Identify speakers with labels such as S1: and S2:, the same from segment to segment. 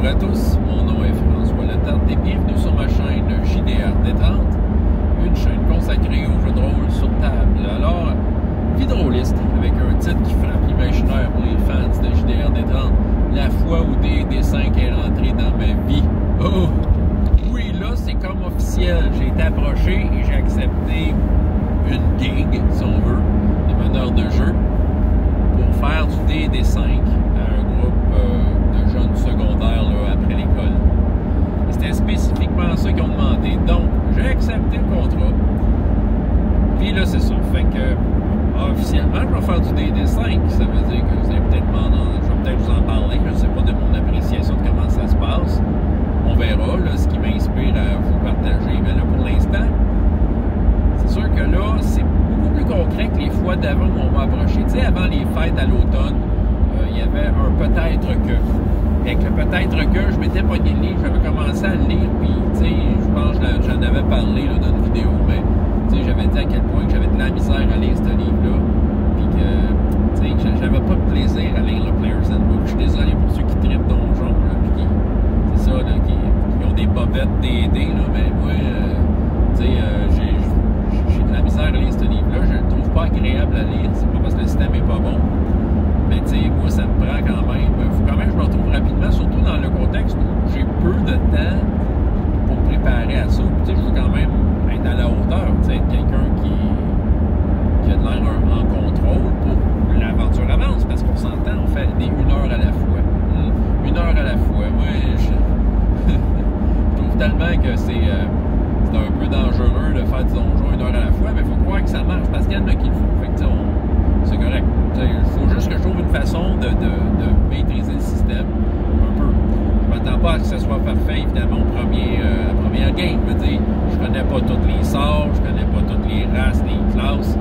S1: à tous, mon nom est François Letarte et bienvenue sur ma chaîne JDR Détente, une chaîne consacrée aux jeux de rôle sur table. Alors, vie drôliste avec un titre qui frappe l'imaginaire pour les fans de JDR Détente, la fois où D5 est rentré dans ma vie. Oh! Oui, là, c'est comme officiel. J'ai été approché et j'ai accepté une gig, si on veut, de meneur de jeu pour faire du D5 à un groupe de jeunes secondaires là, après l'école. C'était spécifiquement ça qu'ils ont demandé. Donc, j'ai accepté le contrat. Puis là, c'est ça. Fait que, officiellement, je vais faire du D5. Ça veut dire que vous allez peut-être je vais peut-être vous en parler. Je ne sais pas de mon appréciation de comment ça se passe. On verra là, ce qui m'inspire à vous partager. Mais là, pour l'instant, c'est sûr que là, c'est beaucoup plus concret que les fois d'avant où on m'a approché. Tu sais, avant les fêtes à l'automne, il y avait un peut-être que. Avec le peut-être que, je m'étais pogné le livre, j'avais commencé à le lire, puis, tu sais, je pense que j'en avais parlé là, dans une vidéo, mais, tu sais, j'avais dit à quel point que j'avais de la misère à lire ce livre-là, puis que, tu sais, j'avais pas de plaisir à lire le Player's Handbook. Je suis désolé pour ceux qui traitent donjon, là, puis c'est ça, là, qui ont des bobettes D&D, là, mais moi, tu sais, j'ai de la misère à lire ce livre-là, je le trouve pas agréable à lire, c'est pas parce que le système est pas bon. Mais tu sais, moi, ça me prend quand même. Il faut quand même que je me retrouve rapidement, surtout dans le contexte où j'ai peu de temps pour me préparer à ça. Tu sais, je veux quand même être à la hauteur, tu sais, être quelqu'un qui a de l'air en contrôle pour que l'aventure avance, parce qu'on s'entend, on fait des 1 heure à la fois. 1 heure à la fois. Moi, je trouve tellement que c'est un peu dangereux de faire du donjon 1 heure à la fois, mais il faut croire que ça marche, parce qu'il y en a qui le font. Fait que, c'est correct. Il faut juste que je trouve une façon de maîtriser le système un peu. Je m'attends pas à ce que ce soit parfait, évidemment, première game. Je veux dire, je connais pas tous les sorts, je connais pas toutes les races, les classes.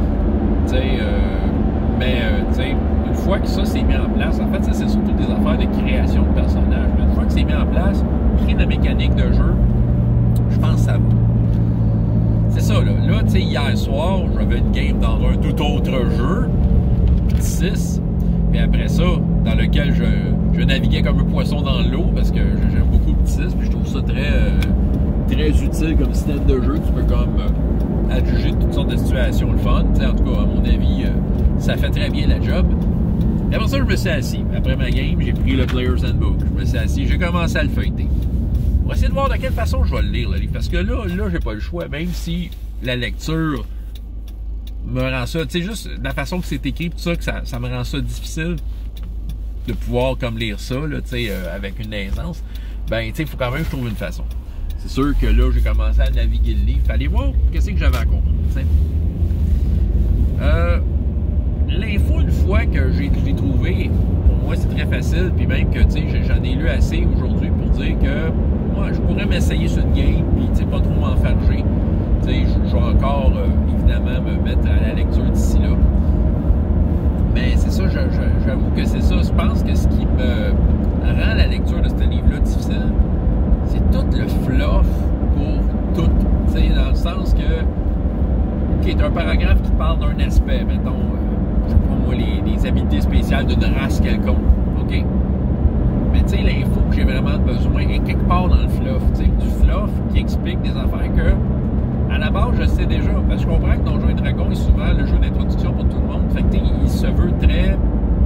S1: Mais une fois que ça s'est mis en place, en fait, ça c'est surtout des affaires de création de personnages. Mais une fois que c'est mis en place, créer la mécanique de jeu, je pense que ça va. C'est ça, là. Là, tu sais, hier soir, j'avais une game dans un tout autre jeu, Petit 6, puis après ça, dans lequel je naviguais comme un poisson dans l'eau, parce que j'aime beaucoup Petit 6, puis je trouve ça très utile comme système de jeu. Tu peux comme adjuger toutes sortes de situations le fun. Tu sais, en tout cas, à mon avis, ça fait très bien la job. Et avant ça, je me suis assis. Après ma game, j'ai pris le Player's Handbook. Je me suis assis, j'ai commencé à le feuilleter. On va essayer de voir de quelle façon je vais le lire, le livre. Parce que là, j'ai pas le choix. Même si la lecture me rend ça... Tu sais, juste la façon que c'est écrit, tout ça, que ça me rend ça difficile de pouvoir comme lire ça, là, tu sais, avec une aisance. Ben, tu sais, il faut quand même que je trouve une façon. C'est sûr que là, j'ai commencé à naviguer le livre. Fallait voir qu'est-ce que j'avais à comprendre, tu sais. L'info, une fois que j'ai trouvé, pour moi, c'est très facile. Puis même que, tu sais, j'en ai lu assez aujourd'hui pour dire que moi, je pourrais m'essayer sur une game, puis tu sais, pas trop m'enfarger. Tu sais, je vais encore, évidemment, me mettre à la lecture d'ici là. Mais c'est ça, j'avoue que c'est ça. Je pense que ce qui me rend la lecture de ce livre-là difficile, c'est tout le fluff pour tout. Tu sais, dans le sens que, OK, t'as un paragraphe qui parle d'un aspect, mettons, je sais pas moi, les habiletés spéciales d'une race quelconque, OK? Mais tu sais, l'info que j'ai vraiment besoin est quelque part dans le fluff. Tu sais, du fluff qui explique des affaires que, à la base, je sais déjà. Parce que je comprends que Donjons et Dragons est souvent le jeu d'introduction pour tout le monde. Fait que il se veut très...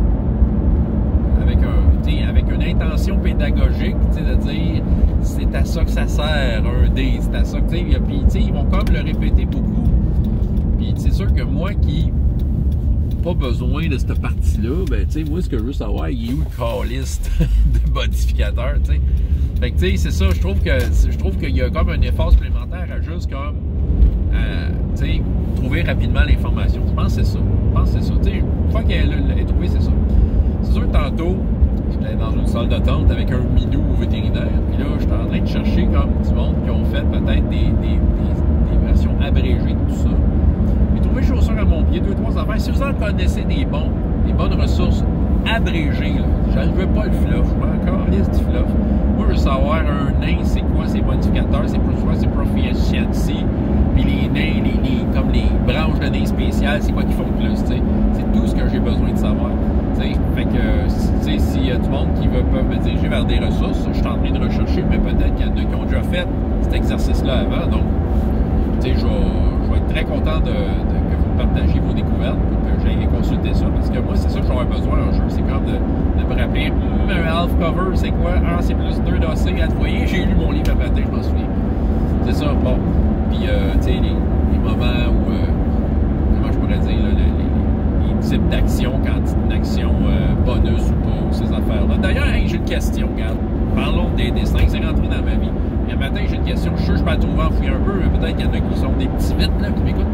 S1: avec une intention pédagogique, tu sais, de dire c'est à ça que ça sert, un dé, c'est à ça que... Puis, tu sais, ils vont comme le répéter beaucoup. Puis c'est sûr que moi qui... pas besoin de cette partie-là, ben, tu sais, moi, ce que je veux savoir, il est où le calliste de modificateur, tu sais. Fait que, tu sais, c'est ça, je trouve qu'il y a comme un effort supplémentaire à juste comme, tu sais, trouver rapidement l'information. Je pense que c'est ça. Tu sais, une fois qu'elle est trouvée, c'est ça. C'est sûr que tantôt, j'étais dans une salle d'attente avec un minou vétérinaire, puis là, j'étais en train de chercher comme du monde qui ont fait peut-être des versions abrégées de tout ça. Trouver chaussures à mon pied, 2-3 affaires. Si vous en connaissez des bonnes ressources abrégées, là, je ne veux pas le fluff, je veux encore liste du fluff. Moi, je veux savoir un nain, c'est quoi ses modificateurs, c'est proficiency, puis les nains, comme les branches de nains spéciales, c'est quoi qui font le plus, tu sais. C'est tout ce que j'ai besoin de savoir. Fait que, s'il y a du monde qui peuvent me diriger vers des ressources, je suis en train de rechercher, mais peut-être qu'il y en a qui ont déjà fait cet exercice-là avant. Donc, je vais être très content que vous partagiez vos découvertes pour que j'aille consulter ça. Parce que moi, c'est ça que j'aurais besoin un jeu. C'est comme de me rappeler, un half cover, c'est quoi? Ah, c'est plus 2 d'AC. Vous voyez, j'ai lu mon livre à matin, je m'en souviens. C'est ça, bon. Puis, tu sais, les moments où, comment je pourrais dire, là, les types d'actions, quand une action bonus ou pas, ou ces affaires-là. D'ailleurs, hey, j'ai une question, regarde. Parlons des destins, c'est rentré dans ma vie. Et un matin, j'ai une question. Je suis sûr que je peux la trouver enfouie un peu, mais peut-être qu'il y en a qui sont des petits vites, là, qui m'écoutent.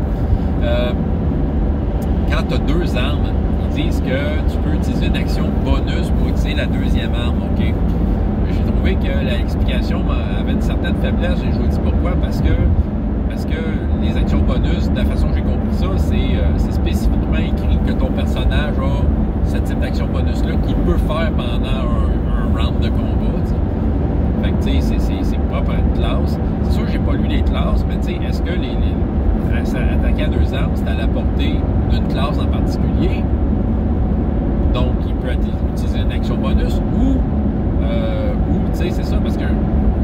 S1: Quand tu as 2 armes, ils disent que tu peux utiliser une action bonus pour utiliser la deuxième arme, OK? J'ai trouvé que l'explication avait une certaine faiblesse, et je vous dis pourquoi, parce que les actions bonus, de la façon que j'ai compris ça, c'est spécifiquement écrit que ton personnage a ce type d'action bonus-là qu'il peut faire pendant un round de combat, t'sais. Fait que, tu sais, c'est propre à une classe. C'est sûr que j'ai pas lu les classes, mais tu sais, est-ce que attaquer à 2 armes, c'est à la portée d'une classe en particulier? Donc, il peut utiliser une action bonus ou tu sais, c'est ça, parce que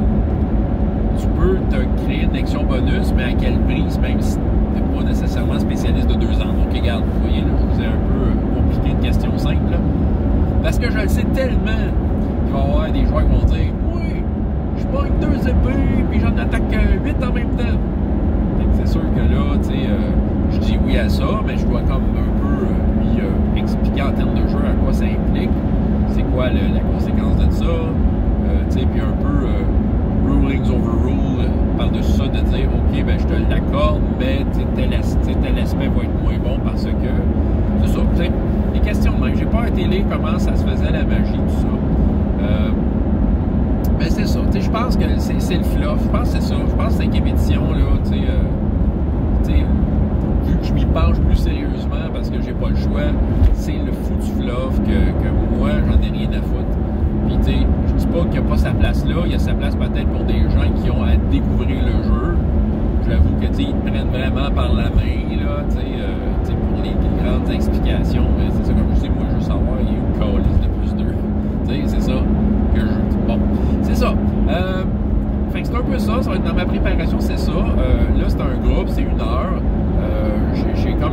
S1: tu peux te créer une action bonus, mais à quel prix, même si tu n'es pas nécessairement spécialiste de 2 armes. Donc, regarde, vous voyez, là, je vous ai un peu compliqué une question simple, là. Parce que je le sais tellement qu'il va y avoir des joueurs qui vont dire « Oui, je pogne 2 épées, puis j'en attaque 8 en même temps. » C'est sûr que là, tu sais, je dis oui à ça, mais je dois comme un peu lui expliquer en termes de jeu à quoi ça implique, c'est quoi la conséquence de ça, tu sais, puis un peu rulings overrule par-dessus ça, de dire, OK, ben je te l'accorde, mais tel aspect va être moins bon parce que, c'est ça, tu sais, les questions de même. J'ai pas à télé comment ça se faisait la magie, tout ça. Mais c'est ça, tu sais, je pense que c'est le fluff, je pense que c'est ça, je pense que 5e édition, là, tu sais, vu que je m'y penche plus sérieusement parce que j'ai pas le choix, c'est le foutu fluff que moi, j'en ai rien à foutre. Puis, tu sais, je dis pas qu'il n'y a pas sa place là, il y a sa place peut-être pour des gens qui ont à découvrir le jeu. J'avoue que, tu sais, ils te prennent vraiment par la main, là, tu sais, pour les grandes explications, mais c'est ça, comme je dis, moi, je veux savoir, il y a une calice de plus 2. Tu sais, c'est ça que je... Bon, c'est ça. Fait que c'est un peu ça, ça va être dans ma préparation, c'est ça. Là, c'est un groupe, c'est 1 heure. J'ai comme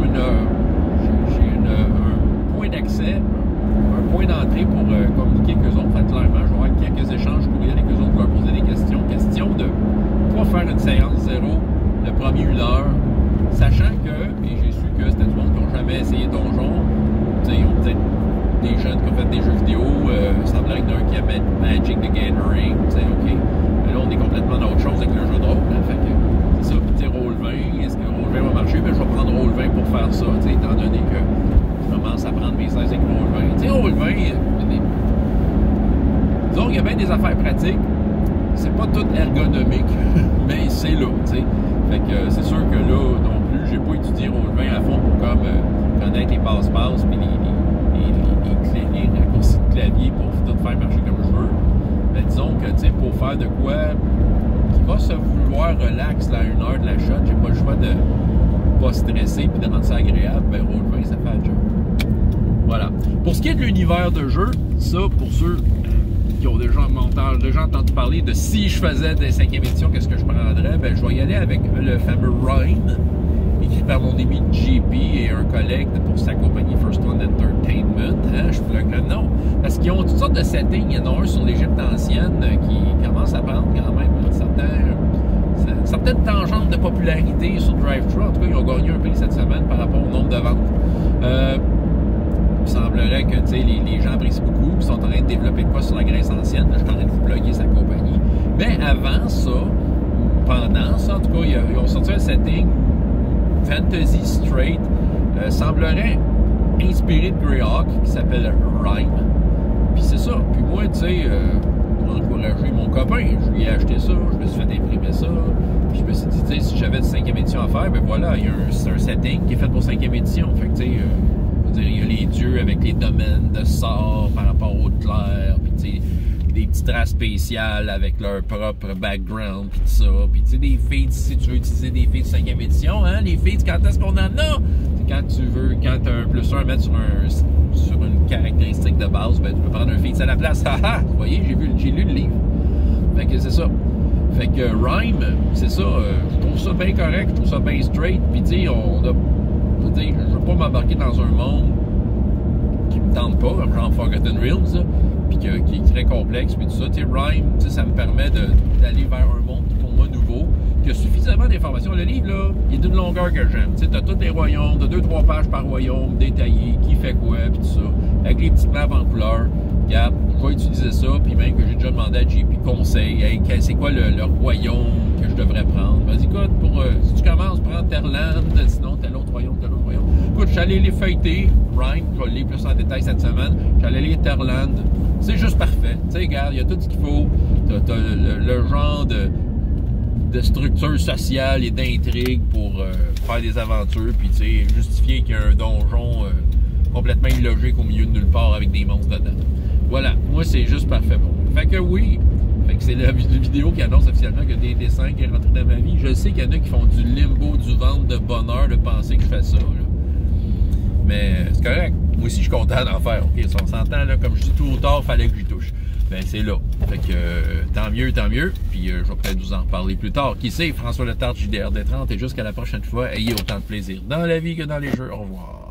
S1: un point d'accès, un point d'entrée pour communiquer avec eux autres. Fait clairement, je vais avoir quelques échanges courriels avec eux autres, je vais leur poser des questions. Question de pas faire une séance 0 le premier 1 heure, sachant que, et j'ai su que c'était du monde qui n'ont jamais essayé Donjon, tu sais, ils ont peut-être des jeunes qui ont fait des jeux vidéo, il semblerait qu'il y en a un qui a Magic the Gathering, tu sais, OK. Mais là, on est complètement dans autre chose avec le jeu de rôle, hein, fait que c'est ça. Puis, tu sais, Roll20, est-ce que Roll20 va marcher? Ben, je vais prendre Roll20 pour faire ça, tu sais, étant donné que je commence à prendre mes 16 avec Roll20. Tu sais, Roll20, disons, il y a bien des affaires pratiques. C'est pas tout ergonomique, mais c'est là, tu sais. Fait que c'est sûr que là, non plus, j'ai pas étudié Roll20 à fond pour comme connaître les passe-passe puis les raccourcis de clavier pour tout faire marcher comme je veux. Mais disons que, tu sais, pour faire de quoi qui va se vouloir relax là, à 1 heure de la shot, j'ai pas le choix de pas stresser puis de rendre ça agréable, ben Roll20, ça fait le job. Voilà. Pour ce qui est de l'univers de jeu, ça, pour ceux qui ont déjà entendu parler de si je faisais des 5e édition, qu'est-ce que je prendrais? Ben, je vais y aller avec le fameux Rhine, écrit par mon ami JP et un collègue pour sa compagnie First One Entertainment. Hein? Je plug le nom. Parce qu'ils ont toutes sortes de settings. Il y en a un sur l'Égypte ancienne qui commence à prendre quand même certaines tangentes de popularité sur DriveThru. En tout cas, ils ont gagné un prix cette semaine par rapport au nombre de ventes. Il semblerait que les gens apprécient beaucoup, ils sont en train de développer de quoi sur la Grèce ancienne. Là, je suis en train de vous plugger sa compagnie. Mais avant ça, pendant ça, en tout cas, ils ont sorti un setting Fantasy Straight, semblerait inspiré de Greyhawk, qui s'appelle Rime. Puis c'est ça. Puis moi, tu sais, pour encourager mon copain, je lui ai acheté ça, je me suis fait imprimer ça. Puis je me suis dit, tu sais, si j'avais de 5e édition à faire, ben voilà, c'est un setting qui est fait pour 5e édition. Fait que, tu sais, il y a les dieux avec les domaines de sorts par rapport aux clairs, puis tu sais, des petites races spéciales avec leur propre background, puis tout ça. Puis tu sais, des feats, si tu veux utiliser des feats de 5e édition, hein, les feats, quand est-ce qu'on en a? C'est quand tu as un +1 à mettre sur une caractéristique de base, ben, tu peux prendre un feat à la place. Haha! Vous voyez, j'ai lu le livre. Fait que c'est ça. Fait que Rime, c'est ça, je trouve ça bien correct, je trouve ça bien straight. Puis tu sais, je veux pas m'embarquer dans un monde qui me tente pas, comme genre Forgotten Realms, puis qui est très complexe, puis tout ça. Tu sais, Rime, ça me permet d'aller vers un monde pour moi nouveau, qui a suffisamment d'informations. Le livre, là, il est d'une longueur que j'aime. Tu sais, t'as tous les royaumes, t'as 2-3 pages par royaume, détaillés, qui fait quoi, puis tout ça, avec les petites maps en couleur. Regarde, je vais utiliser ça, puis même que j'ai déjà demandé à JP conseil, hey, c'est quoi le royaume que je devrais prendre? Ben, écoute, si tu commences, prends Terland, sinon tel autre royaume. Écoute, je suis allé les feuilleter, Rime, je vais les lire plus en détail cette semaine, je suis allé lire Terland, c'est juste parfait. Tu sais, regarde, il y a tout ce qu'il faut, t'as le genre de structure sociale et d'intrigue pour faire des aventures, puis tu sais, justifier qu'il y a un donjon complètement illogique au milieu de nulle part avec des monstres dedans. Voilà, moi c'est juste parfait pour moi. Fait que oui, c'est la vidéo qui annonce officiellement que des dessins qui est rentré dans ma vie. Je sais qu'il y en a qui font du limbo, du ventre de bonheur de penser que je fais ça. Là. Mais c'est correct. Moi aussi je suis content d'en faire. OK, si on s'entend, là, comme je dis tout ou tard, fallait que j'y touche. Ben c'est là. Fait que tant mieux. Puis je vais peut-être vous en reparler plus tard. Qui sait, François Letarte, JDR D30, et jusqu'à la prochaine fois, ayez autant de plaisir dans la vie que dans les jeux. Au revoir.